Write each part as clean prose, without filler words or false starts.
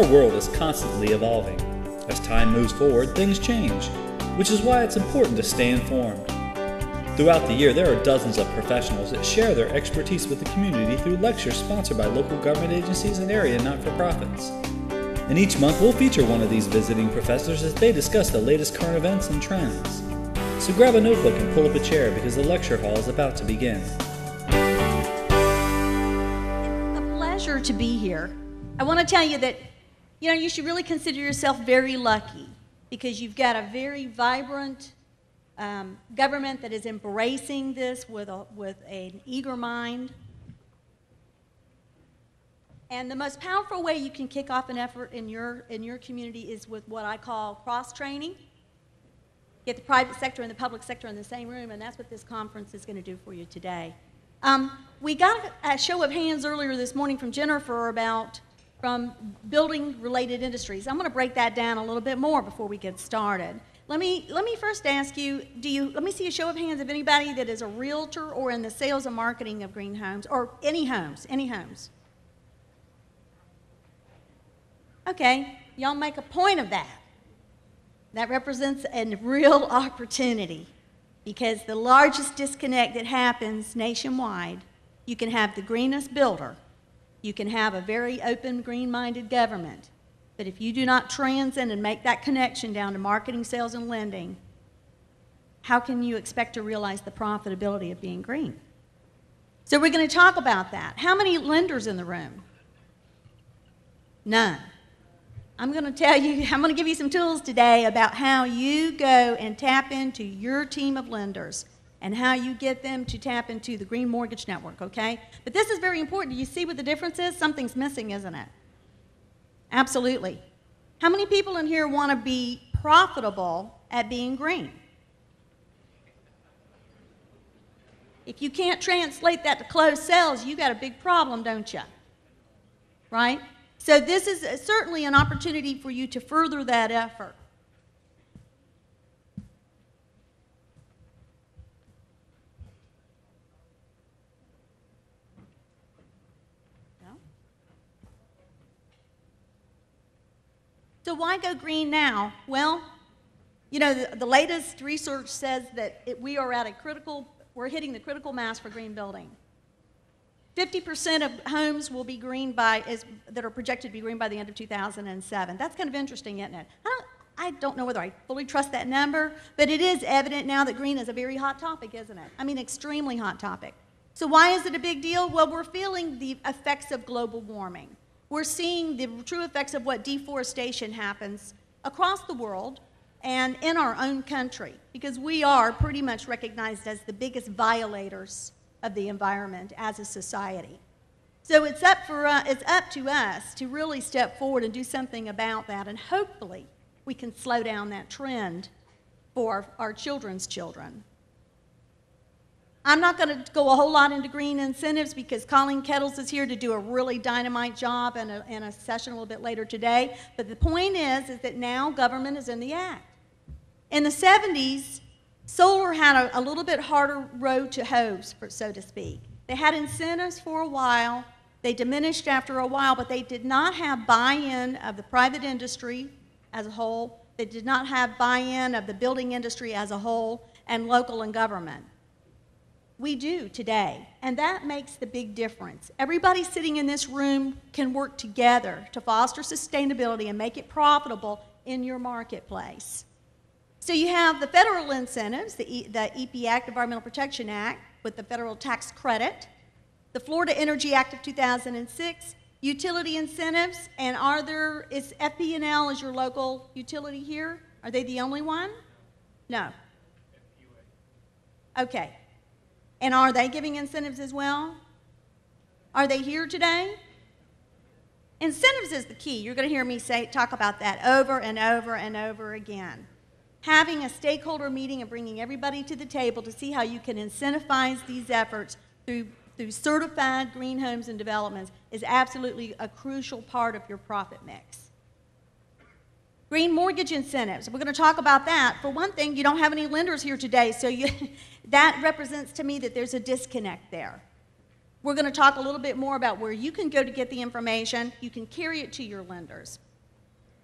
Our world is constantly evolving. As time moves forward, things change, which is why it's important to stay informed. Throughout the year, there are dozens of professionals that share their expertise with the community through lectures sponsored by local government agencies and area not-for-profits. And each month, we'll feature one of these visiting professors as they discuss the latest current events and trends. So grab a notebook and pull up a chair because the lecture hall is about to begin. It's a pleasure to be here. I want to tell you that, you should really consider yourself very lucky because you've got a very vibrant government that is embracing this with an eager mind. And the most powerful way you can kick off an effort in your community is with what I call cross-training. Get the private sector and the public sector in the same room, and that's what this conference is going to do for you today. We got a show of hands earlier this morning from Jennifer from building-related industries. I'm going to break that down a little bit more before we get started. Let me first ask you, let me see a show of hands of anybody that is a realtor or in the sales and marketing of green homes, or any homes. Okay, y'all make a point of that. That represents a real opportunity because the largest disconnect that happens nationwide, you can have the greenest builder, you can have a very open, green-minded government, but if you do not transcend and make that connection down to marketing, sales, and lending, how can you expect to realize the profitability of being green? So we're going to talk about that. How many lenders in the room? None. I'm going to give you some tools today about how you go and tap into your team of lenders and how you get them to tap into the Green Mortgage Network, okay? But this is very important. Do you see what the difference is? Something's missing, isn't it? Absolutely. How many people in here want to be profitable at being green? If you can't translate that to closed sales, you got a big problem, don't you? Right? So this is certainly an opportunity for you to further that effort. No? So why go green now? Well, the latest research says that we're hitting the critical mass for green building. 50% of homes will be green that are projected to be green by the end of 2007. That's kind of interesting, isn't it? I don't know whether I fully trust that number, but it is evident now that green is a very hot topic, isn't it? I mean, extremely hot topic. So why is it a big deal? Well, we're feeling the effects of global warming. We're seeing the true effects of what deforestation happens across the world and in our own country, because we are pretty much recognized as the biggest violators of the environment as a society. So it's up to us to really step forward and do something about that, and hopefully we can slow down that trend for our children's children. I'm not going to go a whole lot into green incentives because Colleen Kettles is here to do a really dynamite job in a session a little bit later today, but the point is that now government is in the act. In the 70s, solar had a little bit harder road to hoe, so to speak. They had incentives for a while. They diminished after a while, but they did not have buy-in of the private industry as a whole. They did not have buy-in of the building industry as a whole and local and government. We do today, and that makes the big difference. Everybody sitting in this room can work together to foster sustainability and make it profitable in your marketplace. So you have the federal incentives, the EP Act, Environmental Protection Act, with the federal tax credit, the Florida Energy Act of 2006, utility incentives, and is FP&L is your local utility here? Are they the only one? No. Okay. And are they giving incentives as well? Are they here today? Incentives is the key. You're going to hear me talk about that over and over and over again. Having a stakeholder meeting and bringing everybody to the table to see how you can incentivize these efforts through certified green homes and developments is absolutely a crucial part of your profit mix. Green mortgage incentives, we're going to talk about that. For one thing, you don't have any lenders here today, so that represents to me that there's a disconnect there. We're going to talk a little bit more about where you can go to get the information. You can carry it to your lenders.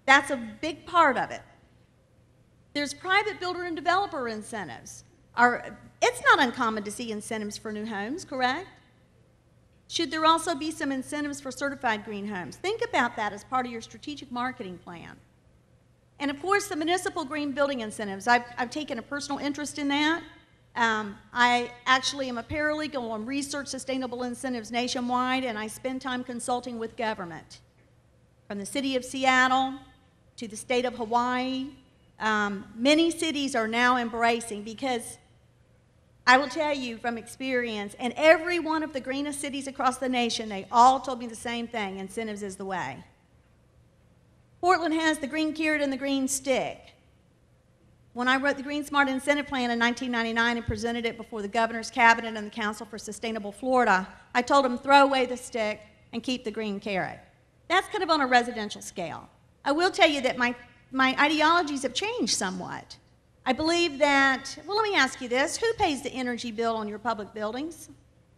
That's a big part of it. There's private builder and developer incentives. It's not uncommon to see incentives for new homes, correct? Should there also be some incentives for certified green homes? Think about that as part of your strategic marketing plan. And of course, the municipal green building incentives. I've taken a personal interest in that. I actually am a paralegal and research sustainable incentives nationwide, and I spend time consulting with government. From the city of Seattle to the state of Hawaii, many cities are now embracing, because I will tell you from experience, and every one of the greenest cities across the nation, they all told me the same thing: incentives is the way. Portland has the green carrot and the green stick. When I wrote the Green Smart Incentive Plan in 1999 and presented it before the Governor's Cabinet and the Council for Sustainable Florida, I told them, throw away the stick and keep the green carrot. That's kind of on a residential scale. I will tell you that my ideologies have changed somewhat. I believe that, well, let me ask you this: who pays the energy bill on your public buildings?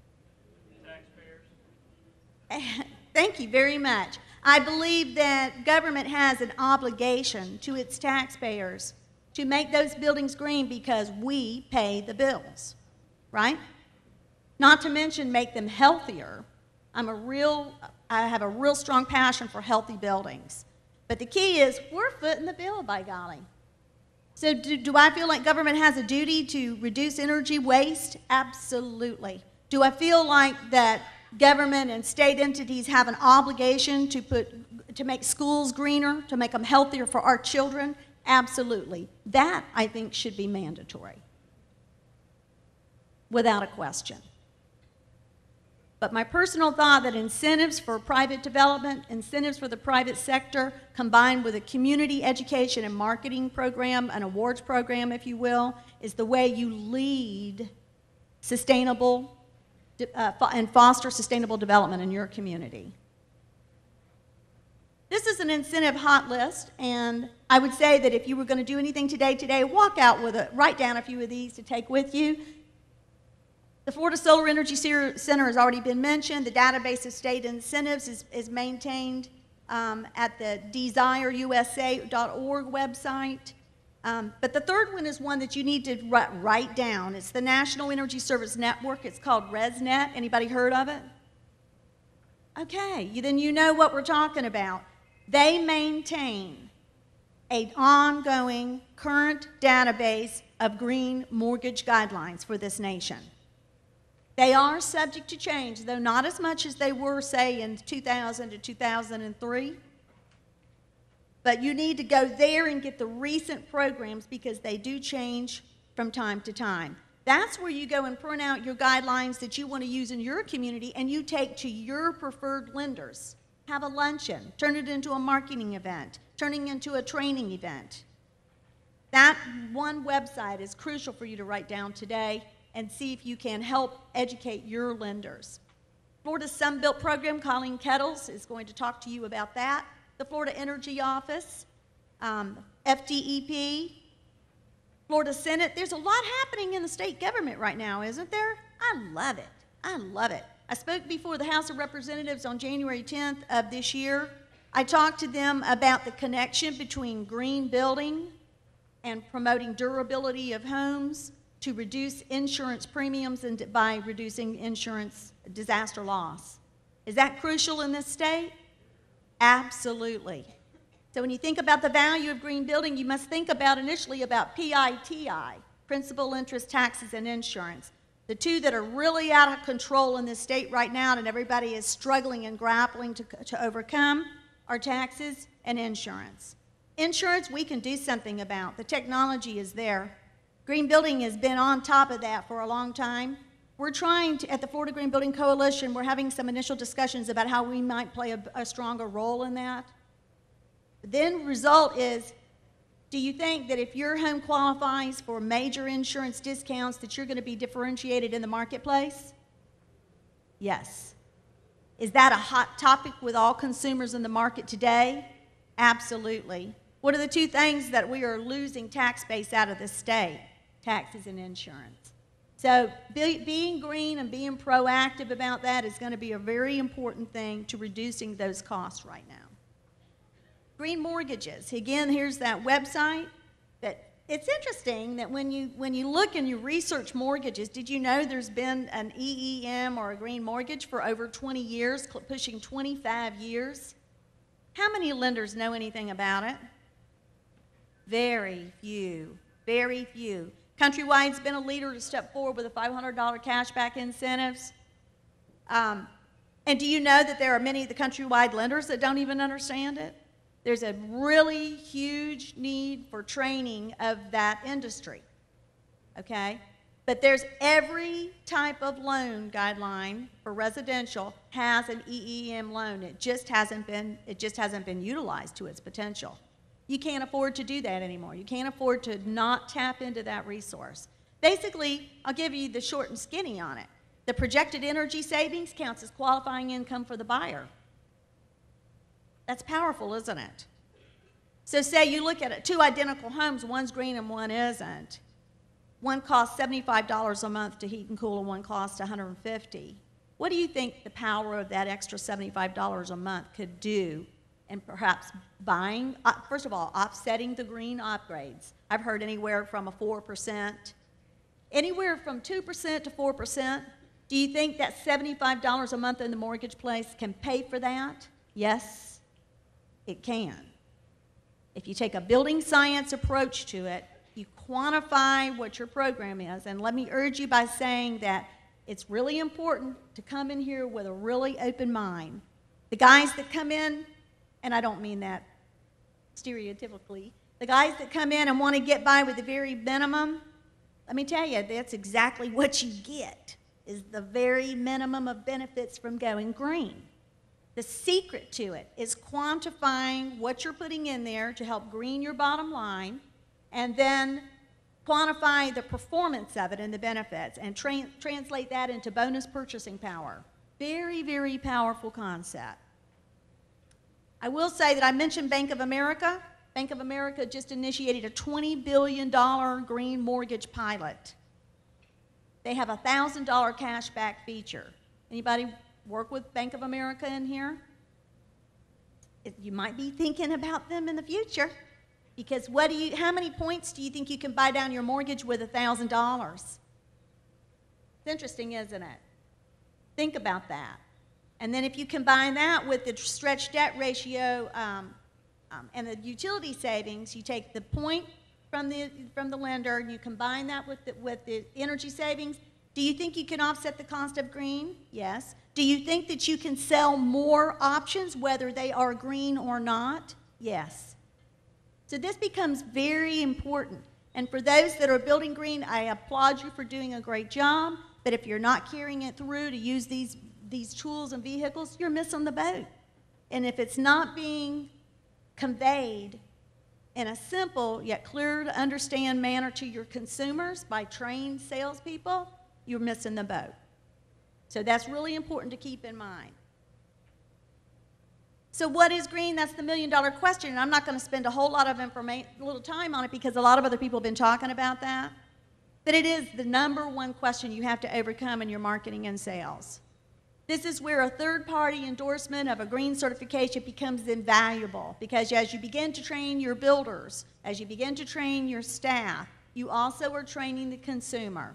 Taxpayers. Thank you very much. I believe that government has an obligation to its taxpayers to make those buildings green, because we pay the bills, right? Not to mention make them healthier. I have a real strong passion for healthy buildings. But the key is, we're footing the bill, by golly. So do I feel like government has a duty to reduce energy waste? Absolutely. Do I feel like that government and state entities have an obligation to make schools greener, to make them healthier for our children? Absolutely. That, I think, should be mandatory, without a question. But my personal thought that incentives for private development, incentives for the private sector, combined with a community education and marketing program, an awards program, if you will, is the way you lead sustainable and foster sustainable development in your community. This is an incentive hot list, and I would say that if you were going to do anything today, walk out with write down a few of these to take with you. The Florida Solar Energy Center has already been mentioned. The database of state incentives is maintained at the desireusa.org website. But the third one is one that you need to write down. It's the National Energy Service Network. It's called ResNet. Anybody heard of it? Okay, then you know what we're talking about. They maintain an ongoing current database of green mortgage guidelines for this nation. They are subject to change, though not as much as they were, say, in 2000 to 2003. But you need to go there and get the recent programs, because they do change from time to time. That's where you go and print out your guidelines that you want to use in your community, and you take to your preferred lenders. Have a luncheon, turn it into a marketing event, turning into a training event. That one website is crucial for you to write down today and see if you can help educate your lenders. Florida's Sunbelt program, Colleen Kettles, is going to talk to you about that. The Florida Energy Office, FDEP, Florida Senate. There's a lot happening in the state government right now, isn't there? I love it. I love it. I spoke before the House of Representatives on January 10th of this year. I talked to them about the connection between green building and promoting durability of homes to reduce insurance premiums and by reducing insurance disaster loss. Is that crucial in this state? Absolutely. So when you think about the value of green building, you must think about initially about PITI, principal, interest, taxes, and insurance. The two that are really out of control in this state right now and everybody is struggling and grappling to overcome are taxes and insurance. Insurance we can do something about. The technology is there. Green building has been on top of that for a long time. We're trying to, at the Florida Green Building Coalition, we're having some initial discussions about how we might play a stronger role in that. The end result is, do you think that if your home qualifies for major insurance discounts that you're going to be differentiated in the marketplace? Yes. Is that a hot topic with all consumers in the market today? Absolutely. What are the two things that we are losing tax base out of this state? Taxes and insurance. So being green and being proactive about that is going to be a very important thing to reducing those costs right now. green mortgages. Again, here's that website. That it's interesting that when you look and you research mortgages, did you know there's been an EEM or a green mortgage for over 20 years, pushing 25 years? How many lenders know anything about it? Very few, very few. Countrywide's been a leader to step forward with a $500 cashback incentives. And do you know that there are many of the Countrywide lenders that don't even understand it? There's a really huge need for training of that industry, okay? But there's every type of loan guideline for residential has an EEM loan. It just hasn't been utilized to its potential. You can't afford to do that anymore. You can't afford to not tap into that resource. Basically, I'll give you the short and skinny on it. The projected energy savings counts as qualifying income for the buyer. That's powerful, isn't it? So say you look at it, two identical homes, one's green and one isn't. One costs $75 a month to heat and cool and one costs $150. What do you think the power of that extra $75 a month could do in perhaps buying, first of all, offsetting the green upgrades? I've heard anywhere from a 4%, anywhere from 2% to 4%. Do you think that $75 a month in the mortgage place can pay for that? Yes, it can. If you take a building science approach to it, you quantify what your program is. And let me urge you by saying that it's really important to come in here with a really open mind. The guys that come in, and I don't mean that stereotypically, the guys that come in and want to get by with the very minimum, let me tell you, that's exactly what you get, is the very minimum of benefits from going green. The secret to it is quantifying what you're putting in there to help green your bottom line, and then quantify the performance of it and the benefits, and translate that into bonus purchasing power. Very, very powerful concept. I will say that I mentioned Bank of America. Bank of America just initiated a $20 billion green mortgage pilot. They have a $1,000 cashback feature. Anybody work with Bank of America in here? You might be thinking about them in the future, because how many points do you think you can buy down your mortgage with $1,000? It's interesting, isn't it? Think about that. And then if you combine that with the stretch debt ratio and the utility savings, you take the point from the lender and you combine that with the energy savings. Do you think you can offset the cost of green? Yes. Do you think that you can sell more options, whether they are green or not? Yes. So this becomes very important. And for those that are building green, I applaud you for doing a great job. But if you're not carrying it through to use these tools and vehicles, you're missing the boat. And if it's not being conveyed in a simple yet clear to understand manner to your consumers by trained salespeople, you're missing the boat. So that's really important to keep in mind. So what is green? That's the million-dollar question, and I'm not going to spend a whole lot of little time on it because a lot of other people have been talking about that. But it is the number one question you have to overcome in your marketing and sales. This is where a third-party endorsement of a green certification becomes invaluable, because as you begin to train your builders, as you begin to train your staff, you also are training the consumer.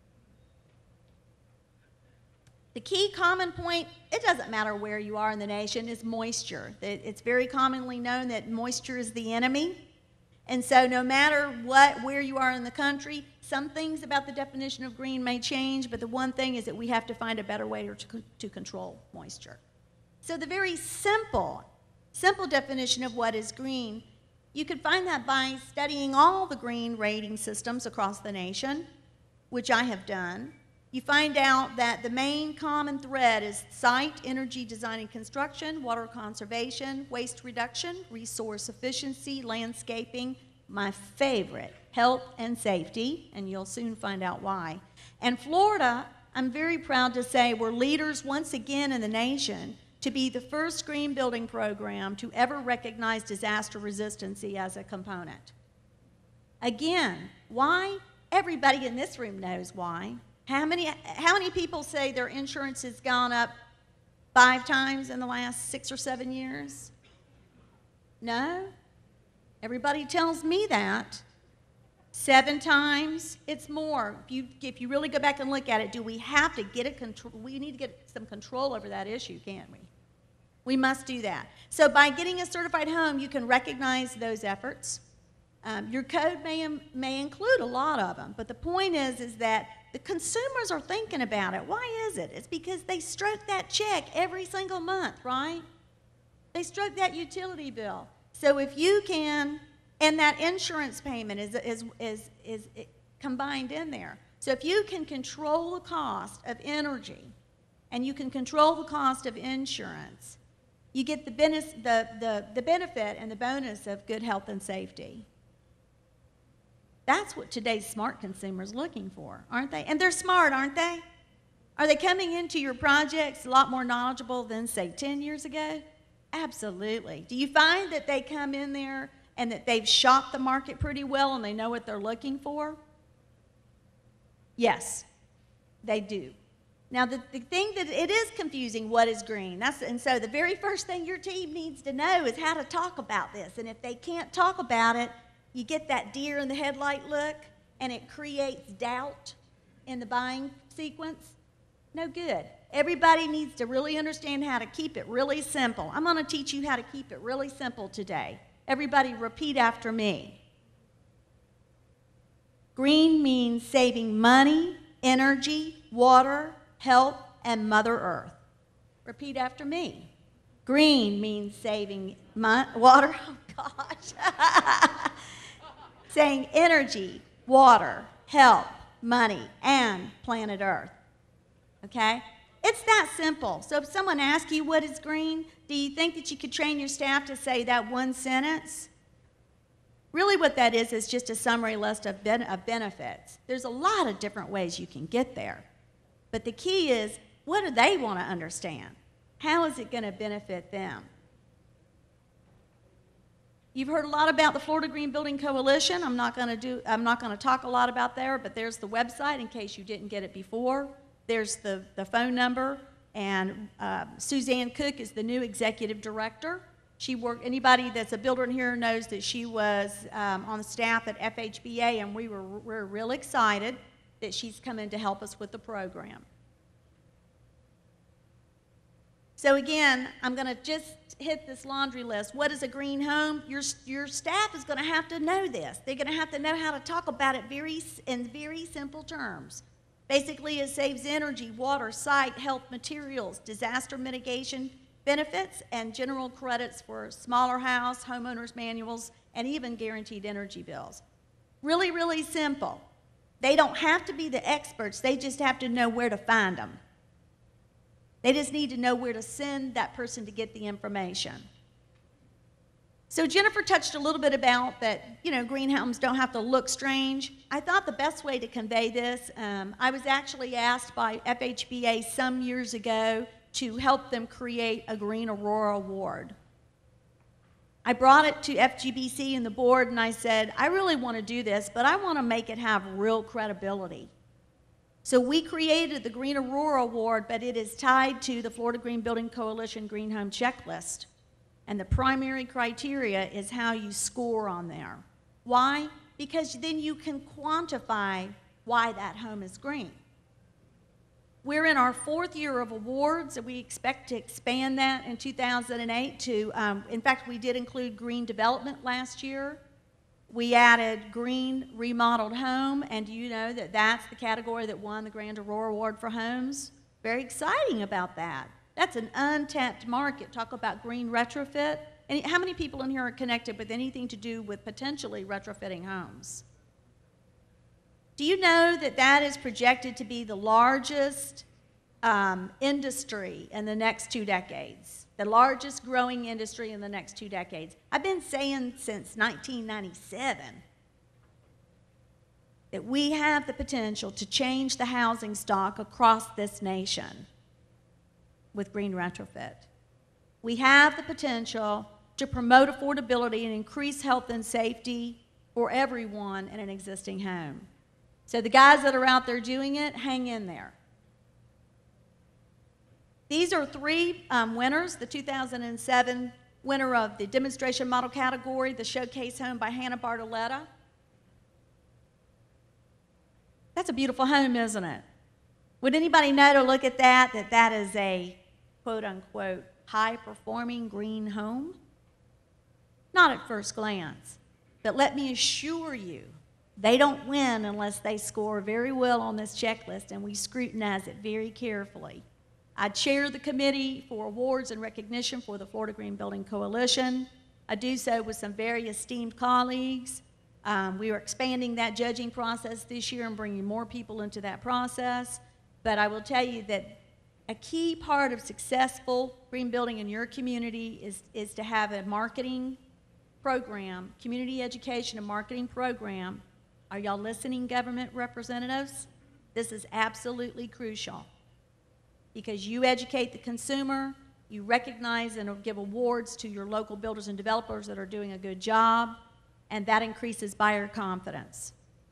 The key common point, it doesn't matter where you are in the nation, is moisture. It's very commonly known that moisture is the enemy. And so no matter where you are in the country, some things about the definition of green may change, but the one thing is that we have to find a better way to control moisture. So the very simple definition of what is green, you can find that by studying all the green rating systems across the nation, which I have done. You find out that the main common thread is site, energy, design and construction, water conservation, waste reduction, resource efficiency, landscaping, my favorite, health and safety, and you'll soon find out why. And Florida, I'm very proud to say, we're leaders once again in the nation to be the first green building program to ever recognize disaster resiliency as a component. Again, why? Everybody in this room knows why. How many people say their insurance has gone up 5 times in the last 6 or 7 years? No. Everybody tells me that. 7 times, it's more. If you really go back and look at it, do we have to get it control? We need to get some control over that issue, can't we? We must do that. So by getting a certified home, you can recognize those efforts. Your code may include a lot of them, but the point is that the consumers are thinking about it. Why is it? It's because they stroke that check every single month, right? They stroke that utility bill. So if you can, and that insurance payment is combined in there. So if you can control the cost of energy, and you can control the cost of insurance, you get the benefit and the bonus of good health and safety. That's what today's smart consumer's looking for, aren't they? And they're smart, aren't they? Are they coming into your projects a lot more knowledgeable than, say, 10 years ago? Absolutely. Do you find that they come in there and that they've shopped the market pretty well and they know what they're looking for? Yes, they do. Now, the thing that it is confusing, what is green? And so the very first thing your team needs to know is how to talk about this. And if they can't talk about it, you get that deer in the headlight look, and it creates doubt in the buying sequence. No good. Everybody needs to really understand how to keep it really simple. I'm going to teach you how to keep it really simple today. Everybody repeat after me. Green means saving money, energy, water, health, and Mother Earth. Repeat after me. Green means saving water, oh gosh. Saying energy, water, health, money, and planet Earth. Okay? It's that simple. So if someone asks you what is green, do you think that you could train your staff to say that one sentence? Really what that is just a summary list of benefits. There's a lot of different ways you can get there. But the key is, what do they want to understand? How is it going to benefit them? You've heard a lot about the Florida Green Building Coalition. I'm not going to talk a lot about there, but there's the website in case you didn't get it before. There's the phone number, and Suzanne Cook is the new executive director. Anybody that's a builder in here knows that she was on the staff at FHBA, and we're real excited that she's come in to help us with the program. So again, I'm going to just hit this laundry list. What is a green home? Your staff is going to have to know this. They're going to have to know how to talk about it in very simple terms. Basically, it saves energy, water, site, health, materials, disaster mitigation benefits, and general credits for smaller house, homeowners manuals, and even guaranteed energy bills. Really, really simple. They don't have to be the experts. They just have to know where to find them. They just need to know where to send that person to get the information. So Jennifer touched a little bit about that, green homes don't have to look strange. I thought the best way to convey this, I was actually asked by FHBA some years ago to help them create a Green Aurora Award. I brought it to FGBC and the board, and I said, I really want to do this, but I want to make it have real credibility. So we created the Green Aurora Award, but it is tied to the Florida Green Building Coalition Green Home Checklist. And the primary criteria is how you score on there. Why? Because then you can quantify why that home is green. We're in our 4th year of awards, and we expect to expand that in 2008 to, in fact, we did include green development last year. We added green remodeled home, and do you know that that's the category that won the Grand Aurora Award for homes? Very exciting about that. That's an untapped market. Talk about green retrofit. And how many people in here are connected with anything to do with potentially retrofitting homes? Do you know that that is projected to be the largest industry in the next 2 decades? The largest growing industry in the next 2 decades. I've been saying since 1997 that we have the potential to change the housing stock across this nation with green retrofit. We have the potential to promote affordability and increase health and safety for everyone in an existing home. So the guys that are out there doing it, hang in there. These are 3 winners, the 2007 winner of the demonstration model category, the Showcase Home by Hannah Bartoletta. That's a beautiful home, isn't it? Would anybody know to look at that that is a quote-unquote high-performing green home? Not at first glance, but let me assure you, they don't win unless they score very well on this checklist, and we scrutinize it very carefully. I chair the committee for awards and recognition for the Florida Green Building Coalition. I do so with some very esteemed colleagues. We are expanding that judging process this year and bringing more people into that process. But I will tell you that a key part of successful green building in your community is to have a marketing program, community education and marketing program. Are y'all listening, government representatives? This is absolutely crucial because you educate the consumer, you recognize and give awards to your local builders and developers that are doing a good job, and that increases buyer confidence.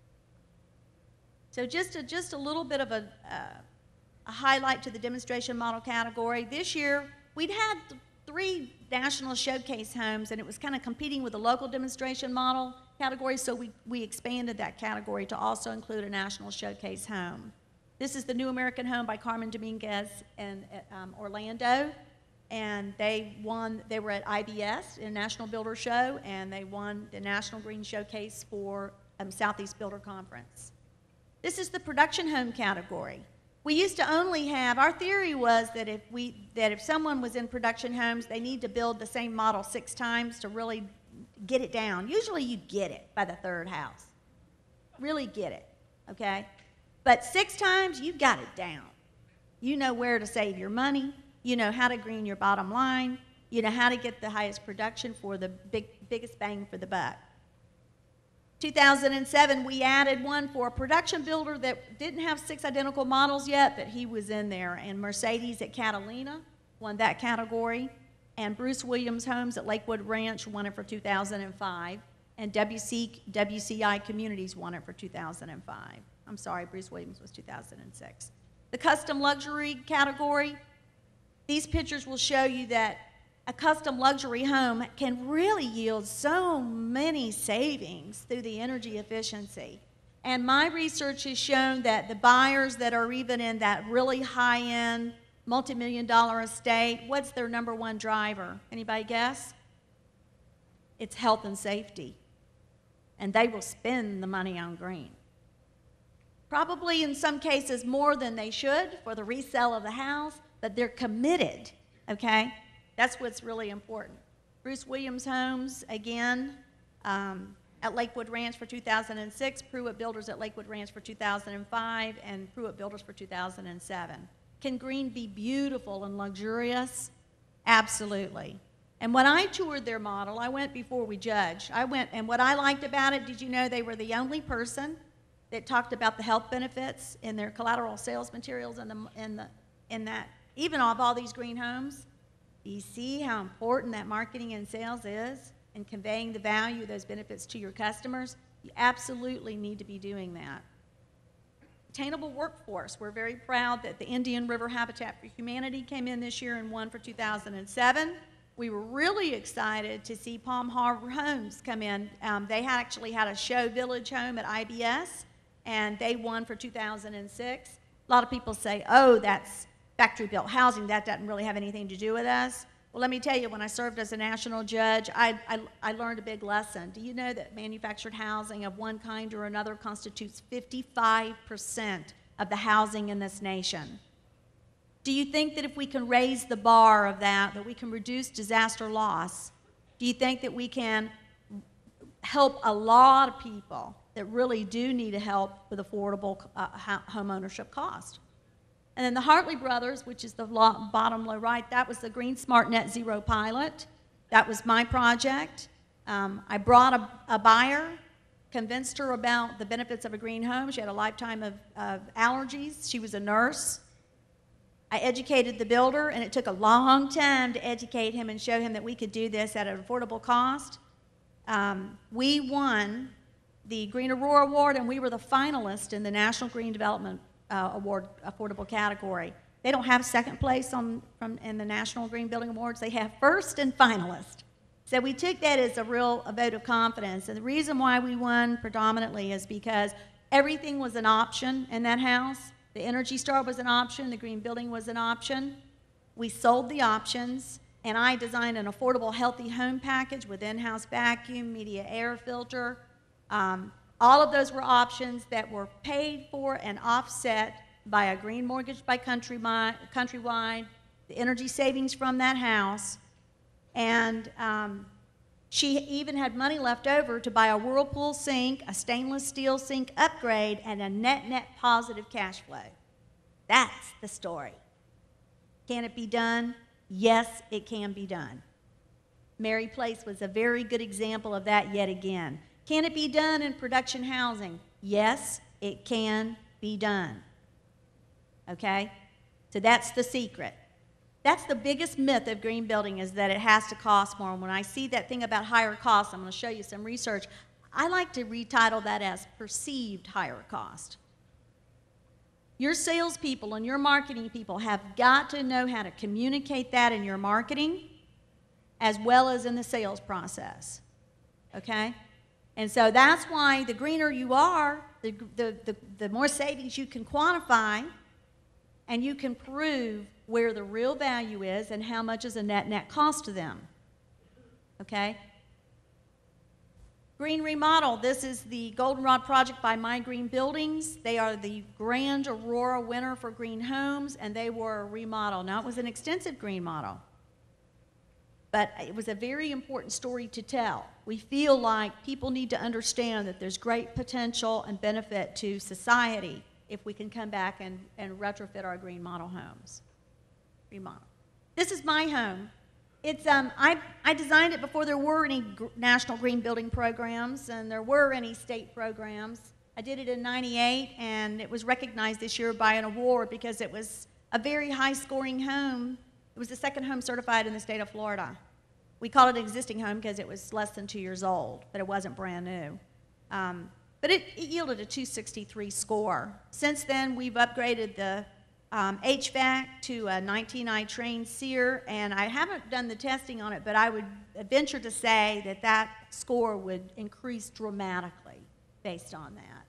So just a little bit of a highlight to the demonstration model category. This year, we'd had 3 national showcase homes, and it was kind of competing with the local demonstration model category, so we expanded that category to also include a national showcase home. This is the New American Home by Carmen Dominguez in Orlando, and they were at IBS, a National Builder Show, and they won the National Green Showcase for Southeast Builder Conference. This is the production home category. We used to only have, our theory was that if someone was in production homes, they need to build the same model 6 times to really get it down. Usually you get it by the 3rd house. Really get it, okay? But 6 times, you've got it down. You know where to save your money. You know how to green your bottom line. You know how to get the highest production for the biggest bang for the buck. 2007, we added one for a production builder that didn't have 6 identical models yet, but he was in there. And Mercedes at Catalina won that category. And Bruce Williams Homes at Lakewood Ranch won it for 2005. And WCI Communities won it for 2005. I'm sorry, Bruce Williams was 2006. The custom luxury category, these pictures will show you that a custom luxury home can really yield so many savings through the energy efficiency. And my research has shown that the buyers that are even in that really high-end, multi-million-dollar estate, what's their #1 driver? Anybody guess? It's health and safety. And they will spend the money on green. Probably in some cases more than they should for the resale of the house, but they're committed, okay? That's what's really important. Bruce Williams Homes, again, at Lakewood Ranch for 2006, Pruitt Builders at Lakewood Ranch for 2005, and Pruitt Builders for 2007. Can green be beautiful and luxurious? Absolutely. And when I toured their model, I went before we judged. I went, and what I liked about it, did you know they were the only person that talked about the health benefits in their collateral sales materials in that, even of all these green homes? Do you see how important that marketing and sales is in conveying the value of those benefits to your customers? You absolutely need to be doing that. Attainable workforce. We're very proud that the Indian River Habitat for Humanity came in this year and won for 2007. We were really excited to see Palm Harbor Homes come in. They actually had a show village home at IBS, and they won for 2006. A lot of people say, oh, that's factory-built housing, that doesn't really have anything to do with us. Well, let me tell you, when I served as a national judge, I learned a big lesson. Do you know that manufactured housing of one kind or another constitutes 55% of the housing in this nation? Do you think that if we can raise the bar of that we can reduce disaster loss? Do you think that we can help a lot of people that really do need help with affordable home ownership cost? And then the Hartley Brothers, which is the bottom low right, that was the Green Smart Net Zero pilot. That was my project. I brought a buyer, convinced her about the benefits of a green home. She had a lifetime of allergies. She was a nurse. I educated the builder, and it took a long time to educate him and show him that we could do this at an affordable cost. We won the Green Aurora Award, and we were the finalist in the National Green Development Award affordable category. They don't have second place in the National Green Building Awards. They have first and finalist. So we took that as a vote of confidence. And the reason why we won predominantly is because everything was an option in that house. The Energy Star was an option. The green building was an option. We sold the options, and I designed an affordable, healthy home package with in-house vacuum, media air filter. All of those were options that were paid for and offset by a green mortgage by Countrywide, the energy savings from that house, and she even had money left over to buy a Whirlpool sink, a stainless steel sink upgrade, and a net positive cash flow. That's the story. Can it be done? Yes, it can be done. Mary Place was a very good example of that yet again. Can it be done in production housing? Yes, it can be done. Okay? So that's the secret. That's the biggest myth of green building, is that it has to cost more. And when I see that thing about higher costs, I'm going to show you some research. I like to retitle that as perceived higher cost. Your salespeople and your marketing people have got to know how to communicate that in your marketing as well as in the sales process, okay? And so that's why the greener you are, the more savings you can quantify, and you can prove where the real value is and how much is a net cost to them, okay? Green Remodel, this is the Goldenrod project by My Green Buildings. They are the Grand Aurora winner for green homes, and they were a remodel. Now, it was an extensive green model, but it was a very important story to tell. We feel like people need to understand that there's great potential and benefit to society if we can come back and retrofit our green model homes. Remodel. This is my home. It's, I designed it before there were any national green building programs and there were any state programs. I did it in '98, and it was recognized this year by an award because it was a very high-scoring home. It was the second home certified in the state of Florida. We called it an existing home because it was less than 2 years old, but it wasn't brand new. But it yielded a 263 score. Since then, we've upgraded the HVAC to a 19i trained SEER, and I haven't done the testing on it, but I would venture to say that that score would increase dramatically based on that.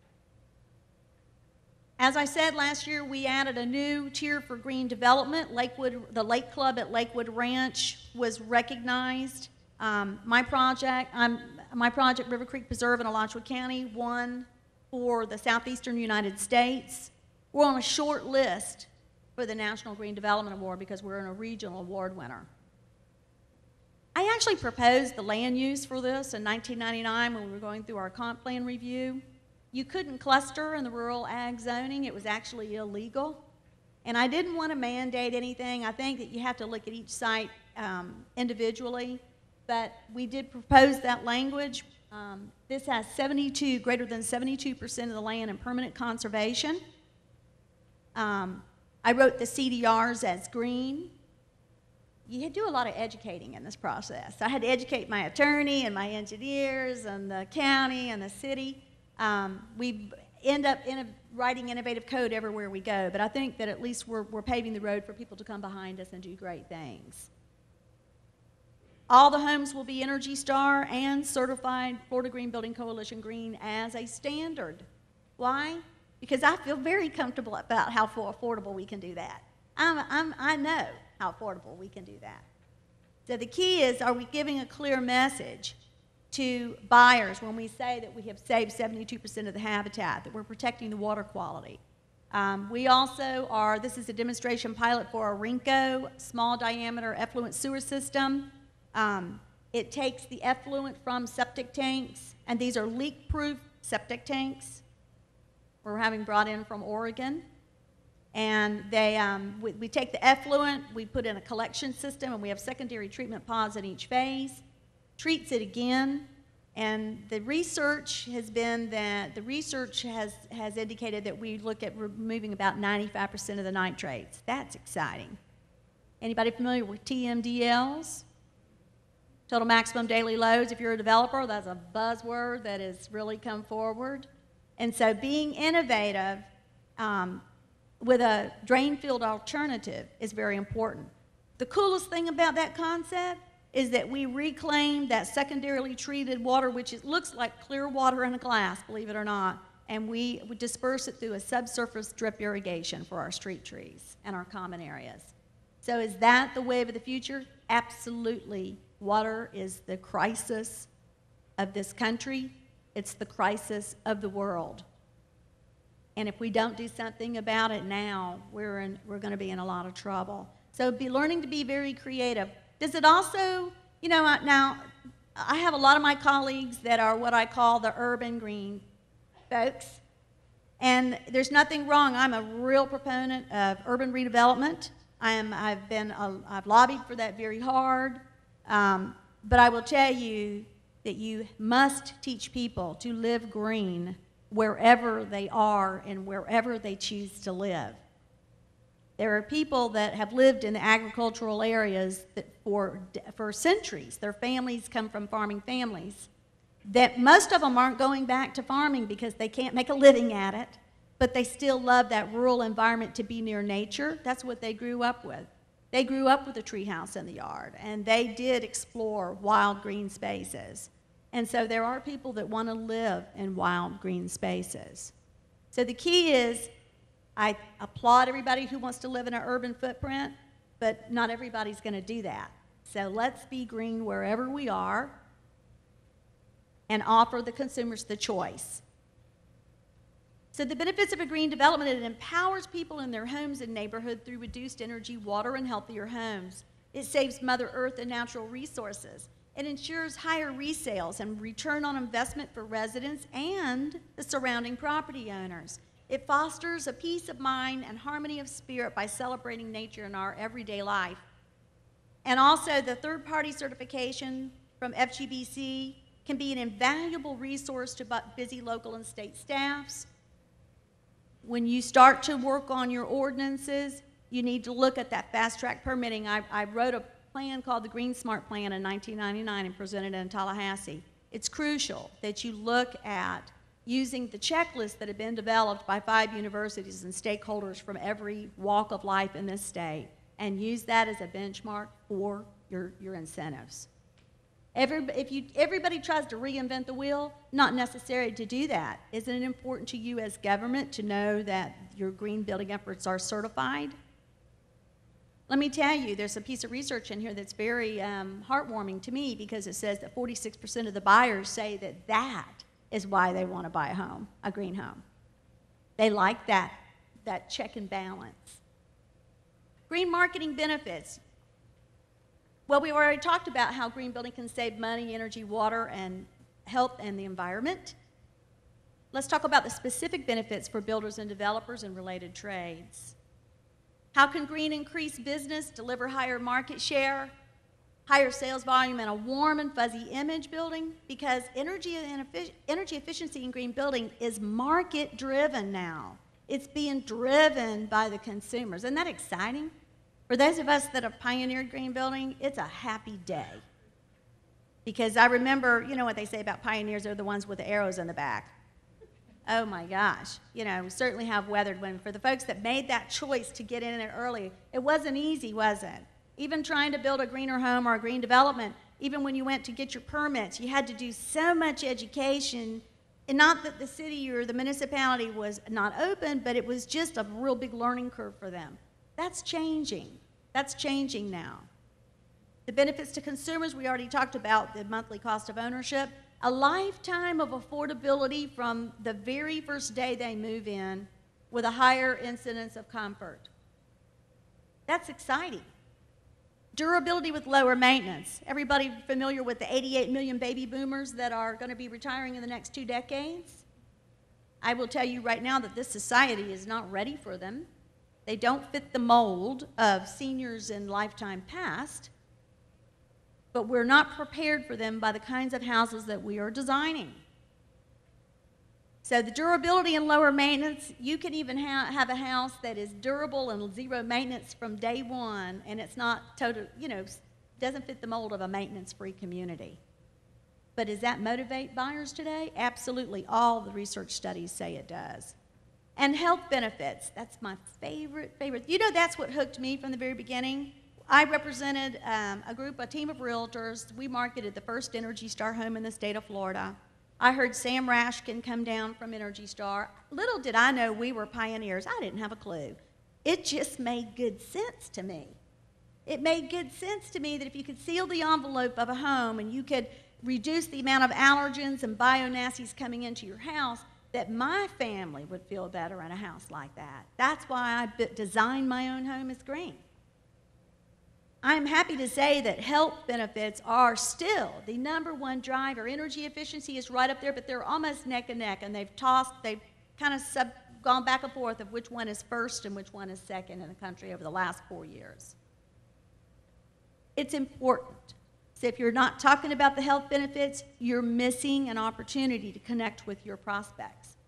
As I said, last year we added a new tier for green development. The Lake Club at Lakewood Ranch was recognized. My project, River Creek Preserve in Alachua County, won for the Southeastern United States. We're on a short list for the National Green Development Award because we're a regional award winner. I actually proposed the land use for this in 1999 when we were going through our comp plan review. You couldn't cluster in the rural ag zoning. It was actually illegal. And I didn't want to mandate anything. I think that you have to look at each site individually. But we did propose that language. This has greater than 72% of the land in permanent conservation. I wrote the CDRs as green. You do a lot of educating in this process. I had to educate my attorney and my engineers and the county and the city. We end up writing innovative code everywhere we go, but I think that at least we're paving the road for people to come behind us and do great things. All the homes will be Energy Star and certified Florida Green Building Coalition Green as a standard. Why? Because I feel very comfortable about how affordable we can do that. I know how affordable we can do that. So the key is, are we giving a clear message to buyers when we say that we have saved 72% of the habitat, that we're protecting the water quality? We also are, this is a demonstration pilot for a RINCO, small diameter effluent sewer system. It takes the effluent from septic tanks, and these are leak-proof septic tanks we're having brought in from Oregon. And they, we take the effluent, we put in a collection system, and we have secondary treatment pods in each phase, treats it again, and the research has been that, has indicated that we look at removing about 95% of the nitrates. That's exciting. Anybody familiar with TMDLs? Total maximum daily loads. If you're a developer, that's a buzzword that has really come forward. And so being innovative, with a drain-filled alternative is very important. The coolest thing about that concept is that we reclaim that secondarily treated water, which looks like clear water in a glass, believe it or not, and we disperse it through a subsurface drip irrigation for our street trees and our common areas. So is that the wave of the future? Absolutely. Water is the crisis of this country. It's the crisis of the world. And if we don't do something about it now, we're going to be in a lot of trouble. So be learning to be very creative. Does it also, you know, now I have a lot of my colleagues that are what I call the urban green folks. And there's nothing wrong. I'm a real proponent of urban redevelopment. I've lobbied for that very hard. But I will tell you that you must teach people to live green wherever they are and wherever they choose to live. There are people that have lived in the agricultural areas that for centuries. Their families come from farming families. That most of them aren't going back to farming because they can't make a living at it, but they still love that rural environment to be near nature. That's what they grew up with. They grew up with a treehouse in the yard, and they did explore wild green spaces. And so there are people that want to live in wild green spaces. So the key is, I applaud everybody who wants to live in an urban footprint, but not everybody's going to do that. So let's be green wherever we are and offer the consumers the choice. So the benefits of a green development, it empowers people in their homes and neighborhood through reduced energy, water, and healthier homes. It saves Mother Earth and natural resources. It ensures higher resales and return on investment for residents and the surrounding property owners. It fosters a peace of mind and harmony of spirit by celebrating nature in our everyday life. And also the third-party certification from FGBC can be an invaluable resource to busy local and state staffs. When you start to work on your ordinances, you need to look at that fast-track permitting. I wrote a plan called the Green Smart Plan in 1999 and presented it in Tallahassee. It's crucial that you look at using the checklists that have been developed by 5 universities and stakeholders from every walk of life in this state and use that as a benchmark for your incentives. Everybody tries to reinvent the wheel, not necessary to do that. Isn't it important to you as government to know that your green building efforts are certified? Let me tell you, there's a piece of research in here that's very heartwarming to me because it says that 46% of the buyers say that that is why they want to buy a home, a green home. They like that check and balance. Green marketing benefits. Well, we already talked about how green building can save money, energy, water, and health and the environment. Let's talk about the specific benefits for builders and developers and related trades. How can green increase business, deliver higher market share, higher sales volume, and a warm and fuzzy image building? Because energy efficiency in green building is market-driven now. It's being driven by the consumers. Isn't that exciting? For those of us that have pioneered green building, it's a happy day. Because I remember, you know what they say about pioneers, they're the ones with the arrows in the back. Oh my gosh, you know, we certainly have weathered when, for the folks that made that choice to get in it early, it wasn't easy, was it? Even trying to build a greener home or a green development, even when you went to get your permits, you had to do so much education. And not that the city or the municipality was not open, but it was just a real big learning curve for them. That's changing. That's changing now. The benefits to consumers, we already talked about the monthly cost of ownership. A lifetime of affordability from the very first day they move in with a higher incidence of comfort. That's exciting. Durability with lower maintenance. Everybody familiar with the 88 million baby boomers that are going to be retiring in the next 2 decades? I will tell you right now that this society is not ready for them. They don't fit the mold of seniors in lifetime past, but we're not prepared for them by the kinds of houses that we are designing. So the durability and lower maintenance, you can even have a house that is durable and zero maintenance from day one, and it's not total, you know, doesn't fit the mold of a maintenance-free community. But does that motivate buyers today? Absolutely. All the research studies say it does. And health benefits, that's my favorite. You know, that's what hooked me from the very beginning. I represented a team of realtors. We marketed the first Energy Star home in the state of Florida. I heard Sam Rashkin come down from Energy Star. Little did I know we were pioneers. I didn't have a clue. It just made good sense to me. It made good sense to me that if you could seal the envelope of a home and you could reduce the amount of allergens and bio-nasties coming into your house, that my family would feel better in a house like that. That's why I designed my own home as green. I'm happy to say that health benefits are still the #1 driver. Energy efficiency is right up there, but they're almost neck and neck, and they've kind of gone back and forth of which one is first and which one is second in the country over the last 4 years. It's important. So if you're not talking about the health benefits, you're missing an opportunity to connect with your prospects.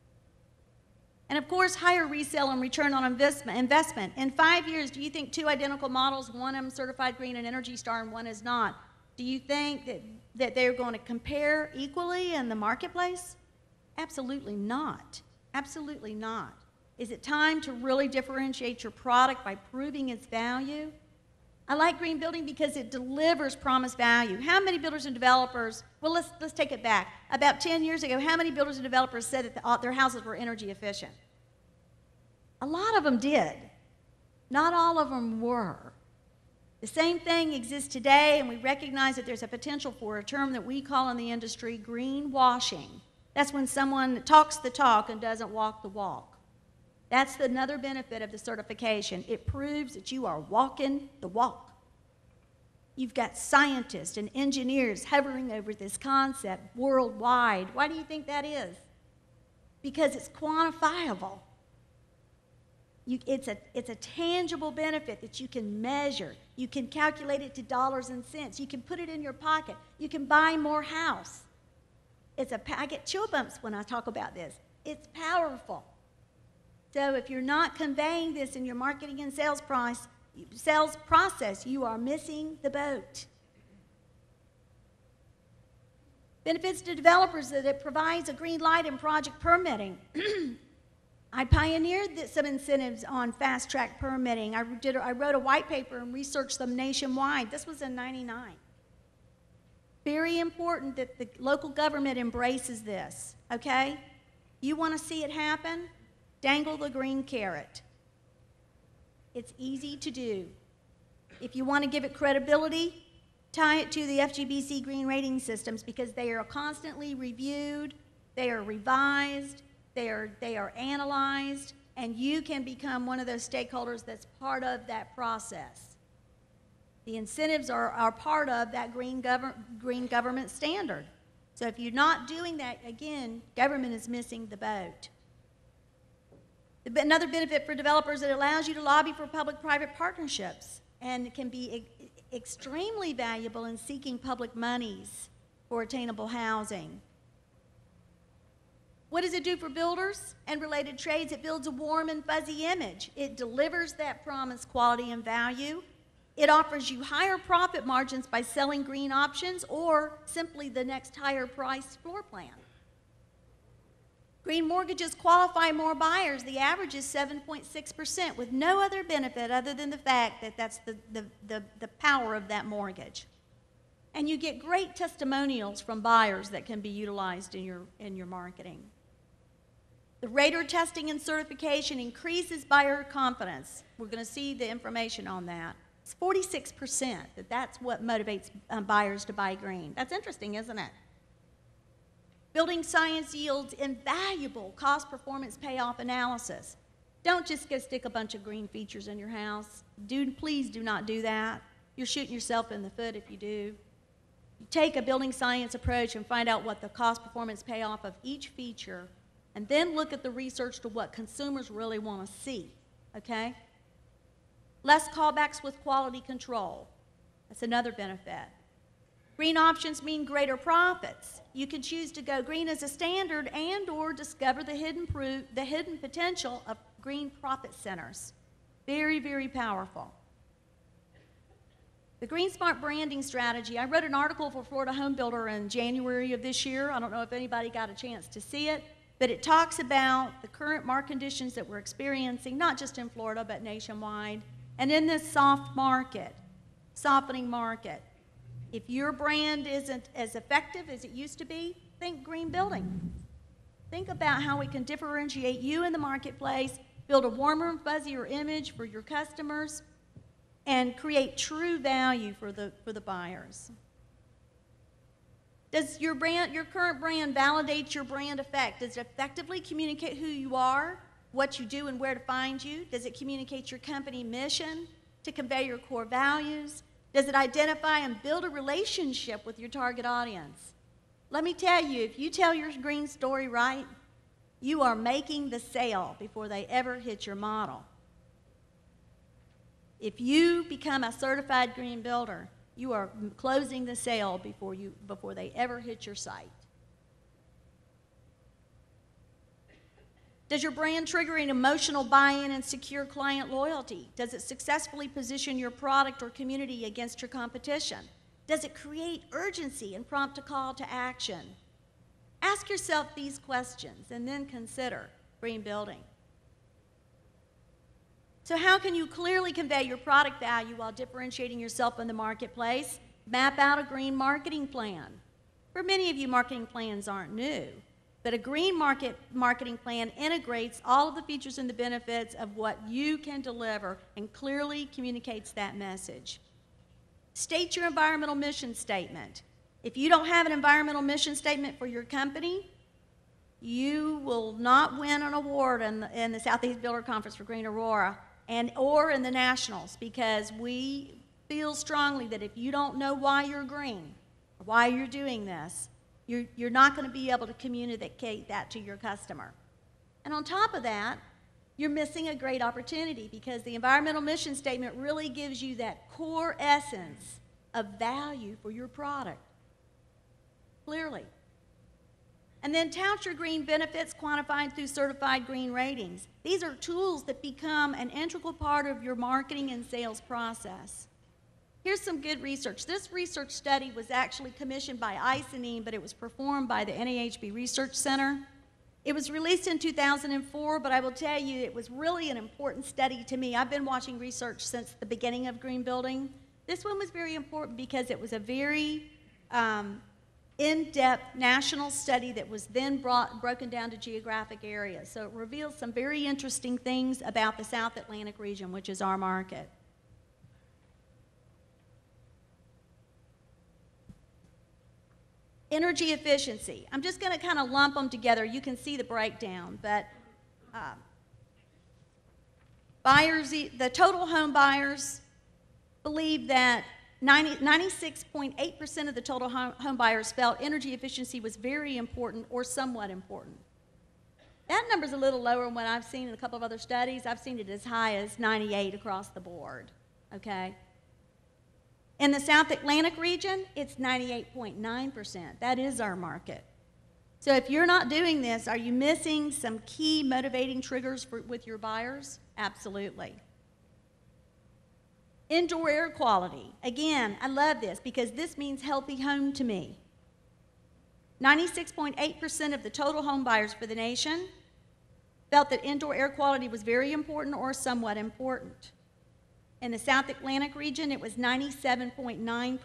And of course, higher resale and return on investment. In 5 years, do you think 2 identical models, one of them certified green and Energy Star and one is not, do you think that they're going to compare equally in the marketplace? Absolutely not. Absolutely not. Is it time to really differentiate your product by proving its value? I like green building because it delivers promised value. How many builders and developers, well, let's take it back. About 10 years ago, how many builders and developers said that their houses were energy efficient? A lot of them did. Not all of them were. The same thing exists today, and we recognize that there's a potential for a term that we call in the industry greenwashing. That's when someone talks the talk and doesn't walk the walk. That's another benefit of the certification. It proves that you are walking the walk. You've got scientists and engineers hovering over this concept worldwide. Why do you think that is? Because it's quantifiable. It's a tangible benefit that you can measure. You can calculate it to dollars and cents. You can put it in your pocket. You can buy more house. I get chill bumps when I talk about this. It's powerful. So if you're not conveying this in your marketing and sales process, you are missing the boat. Benefits to developers that it provides a green light in project permitting. I pioneered some incentives on fast-track permitting. I wrote a white paper and researched them nationwide. This was in '99. Very important that the local government embraces this, okay? You want to see it happen? Dangle the green carrot. It's easy to do. If you want to give it credibility, tie it to the FGBC green rating systems because they are constantly reviewed, they are revised, they are analyzed, and you can become one of those stakeholders that's part of that process. The incentives are part of that green government standard. So if you're not doing that, again, government is missing the boat. Another benefit for developers, it allows you to lobby for public-private partnerships, and it can be extremely valuable in seeking public monies for attainable housing. What does it do for builders and related trades? It builds a warm and fuzzy image. It delivers that promised quality and value. It offers you higher profit margins by selling green options or simply the next higher priced floor plan. Green mortgages qualify more buyers. The average is 7.6% with no other benefit other than the fact that that's the power of that mortgage. And you get great testimonials from buyers that can be utilized in your marketing. The rater testing and certification increases buyer confidence. We're going to see the information on that. It's 46% that's what motivates buyers to buy green. That's interesting, isn't it? Building science yields invaluable cost-performance payoff analysis. Don't just go stick a bunch of green features in your house. Please do not do that. You're shooting yourself in the foot if you do. You take a building science approach and find out what the cost-performance payoff of each feature, and then look at the research to what consumers really want to see, okay? Less callbacks with quality control. That's another benefit. Green options mean greater profits. You can choose to go green as a standard and or discover the hidden potential of green profit centers. Very, very powerful. The Green Smart branding strategy. I wrote an article for Florida Home Builder in January of this year. I don't know if anybody got a chance to see it. but it talks about the current market conditions that we're experiencing, not just in Florida, but nationwide. And in this softening market, if your brand isn't as effective as it used to be, think green building. Think about how we can differentiate you in the marketplace, build a warmer and fuzzier image for your customers, and create true value for the buyers. Does your current brand validate your brand effect? Does it effectively communicate who you are, what you do, and where to find you? Does it communicate your company mission to convey your core values? Does it identify and build a relationship with your target audience? Let me tell you, if you tell your green story right, you are making the sale before they ever hit your model. If you become a certified green builder, you are closing the sale before they ever hit your site. Does your brand trigger an emotional buy-in and secure client loyalty? Does it successfully position your product or community against your competition? Does it create urgency and prompt a call to action? Ask yourself these questions and then consider green building. So how can you clearly convey your product value while differentiating yourself in the marketplace? Map out a green marketing plan. For many of you, marketing plans aren't new, but a green marketing plan integrates all of the features and the benefits of what you can deliver and clearly communicates that message. State your environmental mission statement. If you don't have an environmental mission statement for your company, you will not win an award in the Southeast Builder Conference for Green Aurora or in the Nationals, because we feel strongly that if you don't know why you're green, or why you're doing this, you're not going to be able to communicate that to your customer. And on top of that, you're missing a great opportunity, because the environmental mission statement really gives you that core essence of value for your product, clearly. And then tout your green benefits quantified through certified green ratings. These are tools that become an integral part of your marketing and sales process. Here's some good research. This research study was actually commissioned by Icynene, but it was performed by the NAHB Research Center. It was released in 2004, but I will tell you it was really an important study to me. I've been watching research since the beginning of green building. This one was very important because it was a very in-depth national study that was then broken down to geographic areas. So it reveals some very interesting things about the South Atlantic region, which is our market. Energy efficiency. I'm just going to kind of lump them together. You can see the breakdown, but the total home buyers believe that 96.8% of the total home buyers felt energy efficiency was very important or somewhat important. That number's a little lower than what I've seen in a couple of other studies. I've seen it as high as 98 across the board, okay? In the South Atlantic region, it's 98.9%. That is our market. So if you're not doing this, are you missing some key motivating triggers with your buyers? Absolutely. Indoor air quality. Again, I love this because this means healthy home to me. 96.8% of the total home buyers for the nation felt that indoor air quality was very important or somewhat important. In the South Atlantic region, it was 97.9%.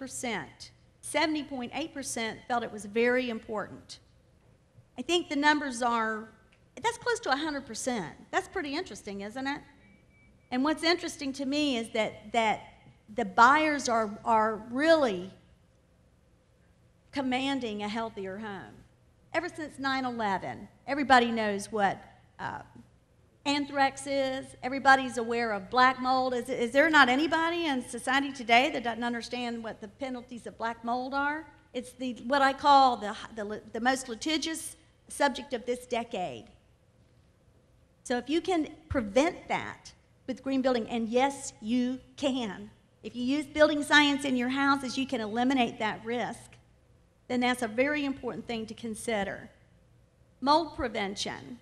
70.8% felt it was very important. I think the numbers that's close to 100%. That's pretty interesting, isn't it? And what's interesting to me is that the buyers are really commanding a healthier home. Ever since 9/11, everybody knows what anthrax is. Everybody's aware of black mold. Is there not anybody in society today that doesn't understand what the penalties of black mold are? It's what I call the most litigious subject of this decade. So if you can prevent that with green building, and yes, you can. If you use building science in your houses, you can eliminate that risk. Then that's a very important thing to consider. Mold prevention.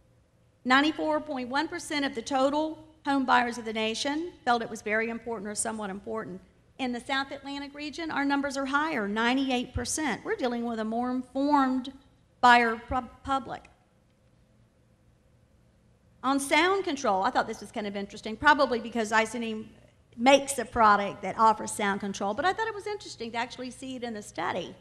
94.1% of the total home buyers of the nation felt it was very important or somewhat important. In the South Atlantic region, our numbers are higher, 98%. We're dealing with a more informed buyer public. On sound control, I thought this was kind of interesting, probably because Icynene makes a product that offers sound control, but I thought it was interesting to actually see it in the study.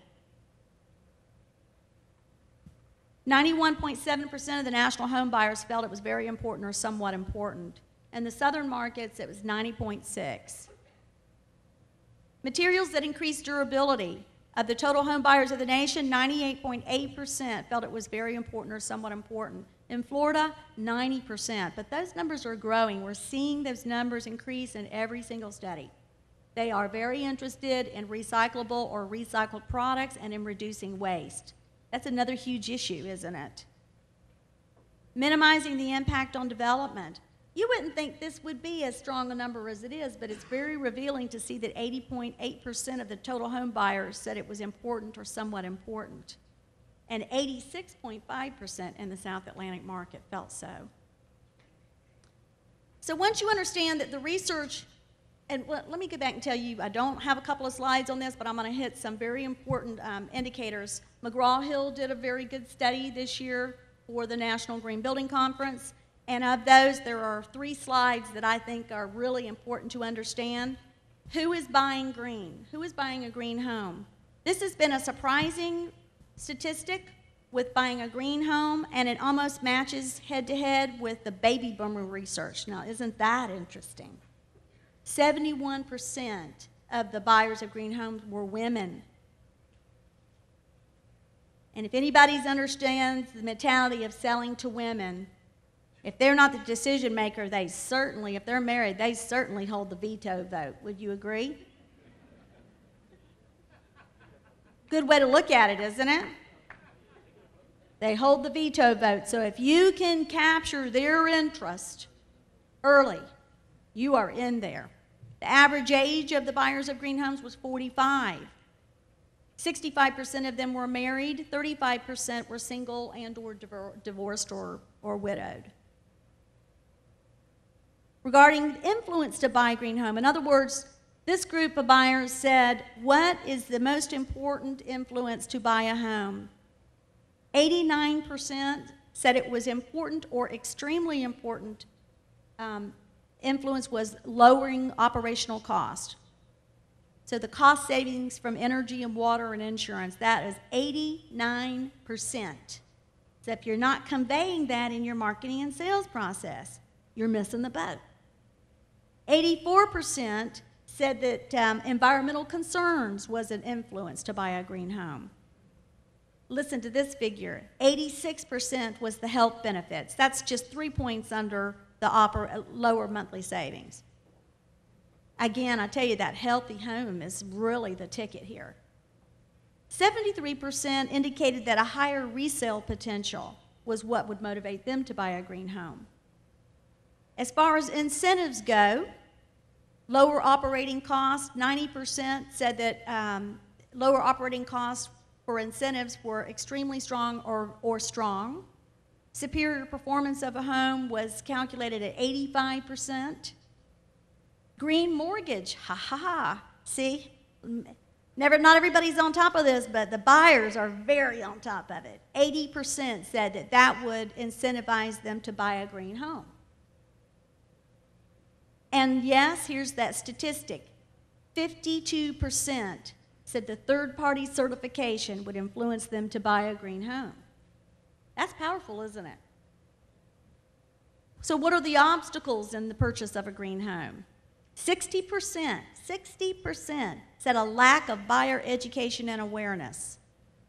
91.7% of the national home buyers felt it was very important or somewhat important. In the southern markets, it was 90.6%. Materials that increase durability. Of the total home buyers of the nation, 98.8% felt it was very important or somewhat important. In Florida, 90%. But those numbers are growing. We're seeing those numbers increase in every single study. They are very interested in recyclable or recycled products and in reducing waste. That's another huge issue, isn't it? Minimizing the impact on development. You wouldn't think this would be as strong a number as it is, but it's very revealing to see that 80.8% of the total home buyers said it was important or somewhat important. And 86.5% in the South Atlantic market felt so. So once you understand that the research, and let me go back and tell you, I don't have a couple of slides on this, but I'm going to hit some very important indicators. McGraw-Hill did a very good study this year for the National Green Building Conference. And of those, there are 3 slides that I think are really important to understand. Who is buying green? Who is buying a green home? This has been a surprising statistic with buying a green home, and it almost matches head-to-head with the baby boomer research. Now, isn't that interesting? 71% of the buyers of green homes were women. And if anybody understands the mentality of selling to women, if they're not the decision maker, they certainly, if they're married, they certainly hold the veto vote. Would you agree? Good way to look at it, isn't it? They hold the veto vote. So if you can capture their interest early, you are in there. The average age of the buyers of green homes was 45. 65% of them were married, 35% were single and or divorced or widowed. Regarding influence to buy a green home, in other words, this group of buyers said, what is the most important influence to buy a home? 89% said it was important or extremely important. Influence was lowering operational cost. So the cost savings from energy and water and insurance, that is 89%. So if you're not conveying that in your marketing and sales process, you're missing the boat. 84% said that environmental concerns was an influence to buy a green home. Listen to this figure. 86% was the health benefits. That's just 3 points under the lower monthly savings. Again, I tell you, that healthy home is really the ticket here. 73% indicated that a higher resale potential was what would motivate them to buy a green home. As far as incentives go, lower operating costs, 90% said that lower operating costs for incentives were extremely strong or strong. Superior performance of a home was calculated at 85%. Green mortgage, ha ha ha. See, not everybody's on top of this, but the buyers are very on top of it. 80% said that that would incentivize them to buy a green home. And yes, here's that statistic. 52% said the third-party certification would influence them to buy a green home. That's powerful, isn't it? So what are the obstacles in the purchase of a green home? 60% said a lack of buyer education and awareness.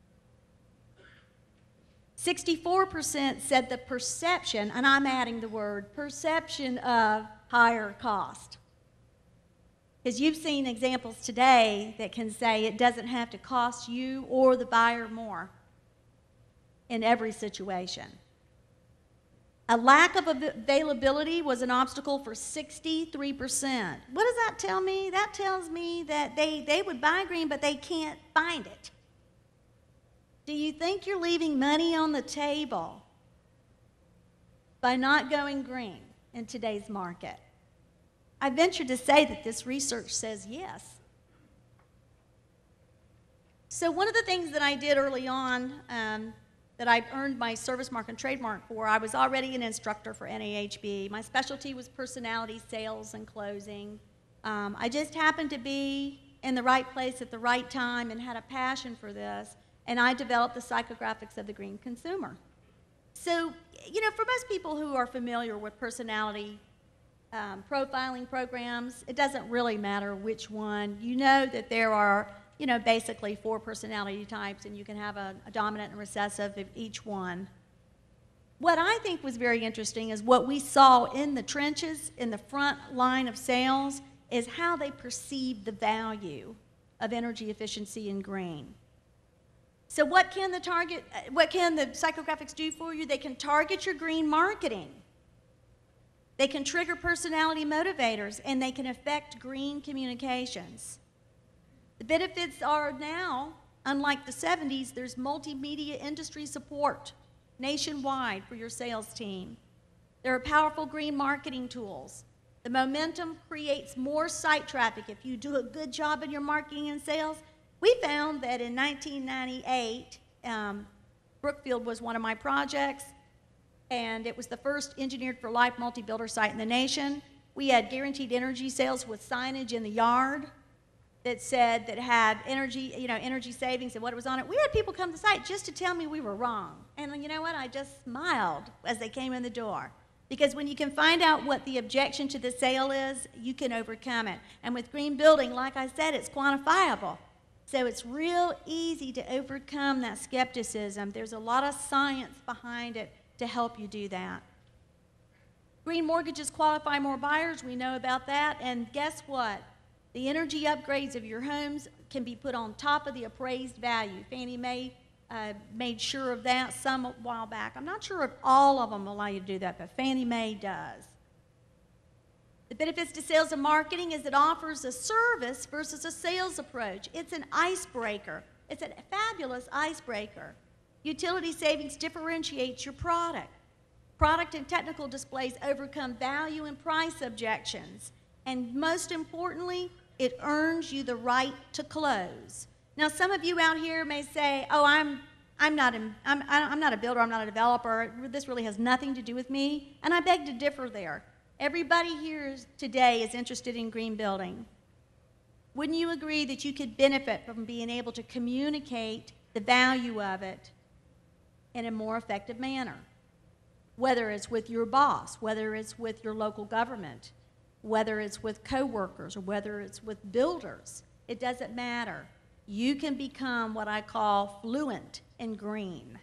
64% said the perception, and I'm adding the word perception of higher cost. Because you've seen examples today that can say it doesn't have to cost you or the buyer more in every situation. A lack of availability was an obstacle for 63%. What does that tell me? That tells me that they would buy green, but they can't find it. Do you think you're leaving money on the table by not going green in today's market? I venture to say that this research says yes. So one of the things that I did early on that I earned my service mark and trademark for, I was already an instructor for NAHB. My specialty was personality, sales, and closing. I just happened to be in the right place at the right time and had a passion for this, and I developed the psychographics of the green consumer. So, you know, for most people who are familiar with personality profiling programs, it doesn't really matter which one. You know that there are, you know, basically 4 personality types, and you can have a dominant and recessive of each one. What I think was very interesting is what we saw in the trenches, in the front line of sales, is how they perceive the value of energy efficiency and green. So what can the psychographics do for you? They can target your green marketing. They can trigger personality motivators, and they can affect green communications. The benefits are now, unlike the 70s, there's multimedia industry support nationwide for your sales team. There are powerful green marketing tools. The momentum creates more site traffic. If you do a good job in your marketing and sales, we found that in 1998, Brookfield was one of my projects, and it was the first engineered for life multi-builder site in the nation. We had guaranteed energy sales with signage in the yard that said, that had energy, you know, energy savings and what it was on it. We had people come to the site just to tell me we were wrong. And you know what? I just smiled as they came in the door. Because when you can find out what the objection to the sale is, you can overcome it. And with green building, like I said, it's quantifiable. So it's real easy to overcome that skepticism. There's a lot of science behind it to help you do that. Green mortgages qualify more buyers. We know about that. And guess what? The energy upgrades of your homes can be put on top of the appraised value. Fannie Mae made sure of that some while back. I'm not sure if all of them allow you to do that, but Fannie Mae does. The benefits to sales and marketing is it offers a service versus a sales approach. It's an icebreaker. It's a fabulous icebreaker. Utility savings differentiates your product. Product and technical displays overcome value and price objections. And most importantly, it earns you the right to close. Now, some of you out here may say, oh, I'm not a builder, I'm not a developer, this really has nothing to do with me, and I beg to differ there. Everybody here today is interested in green building. Wouldn't you agree that you could benefit from being able to communicate the value of it in a more effective manner? Whether it's with your boss, whether it's with your local government, whether it's with coworkers, or whether it's with builders, it doesn't matter. You can become what I call fluent in green.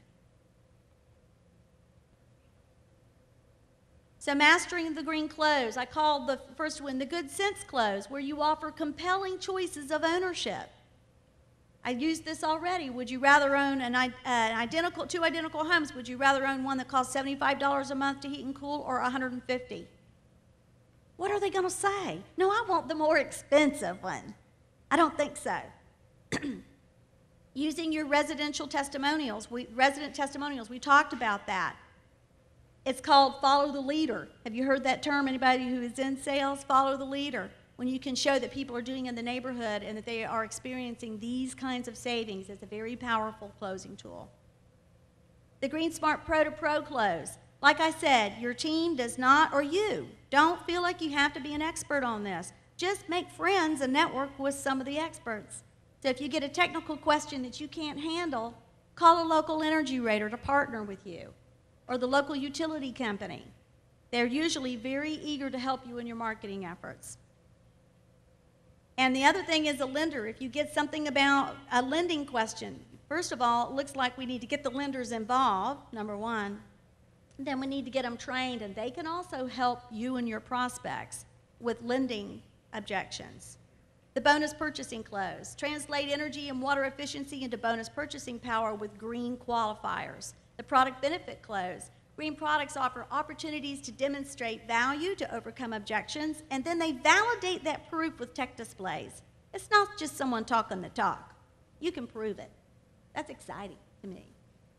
So mastering the green close, I called the first one the good sense close, where you offer compelling choices of ownership. I used this already. Would you rather own two identical homes? Would you rather own one that costs $75 a month to heat and cool, or $150? What are they going to say? No, I want the more expensive one. I don't think so. Using your resident testimonials, we talked about that. It's called follow the leader. Have you heard that term? Anybody who is in sales, follow the leader. When you can show that people are doing in the neighborhood and that they are experiencing these kinds of savings, it's a very powerful closing tool. The Green Smart Pro to Pro close. Like I said, your team does not, or you, don't feel like you have to be an expert on this. Just make friends and network with some of the experts. So if you get a technical question that you can't handle, call a local energy rater to partner with you, or the local utility company. They're usually very eager to help you in your marketing efforts. And the other thing is a lender. If you get something about a lending question, first of all, it looks like we need to get the lenders involved, number one. Then we need to get them trained, and they can also help you and your prospects with lending objections. The bonus purchasing close. Translate energy and water efficiency into bonus purchasing power with green qualifiers. The product benefit close. Green products offer opportunities to demonstrate value to overcome objections, and then they validate that proof with tech displays. It's not just someone talking the talk. You can prove it. That's exciting to me.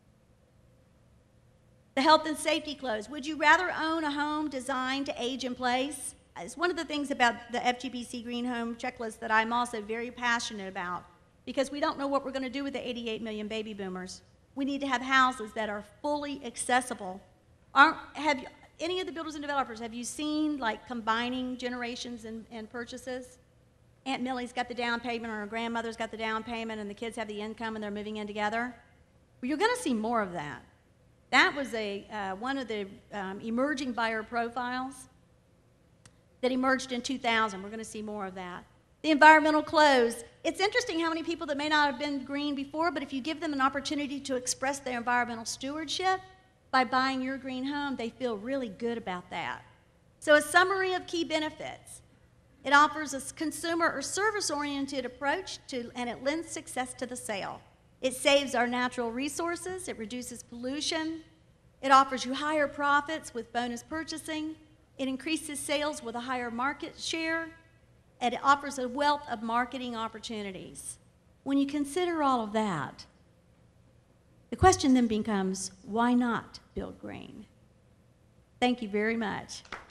The health and safety close. Would you rather own a home designed to age in place? It's one of the things about the FGBC Green Home Checklist that I'm also very passionate about, because we don't know what we're going to do with the 88 million baby boomers. We need to have houses that are fully accessible. Any of the builders and developers, have you seen like combining generations and purchases? Aunt Millie's got the down payment, or her grandmother's got the down payment, and the kids have the income, and they're moving in together. Well, you're going to see more of that. That was one of the emerging buyer profiles that emerged in 2000. We're going to see more of that. The environmental close. It's interesting how many people that may not have been green before, but if you give them an opportunity to express their environmental stewardship by buying your green home, they feel really good about that. So a summary of key benefits. It offers a consumer or service-oriented approach and it lends success to the sale. It saves our natural resources, it reduces pollution, it offers you higher profits with bonus purchasing, it increases sales with a higher market share, and it offers a wealth of marketing opportunities. When you consider all of that, the question then becomes, why not build green? Thank you very much.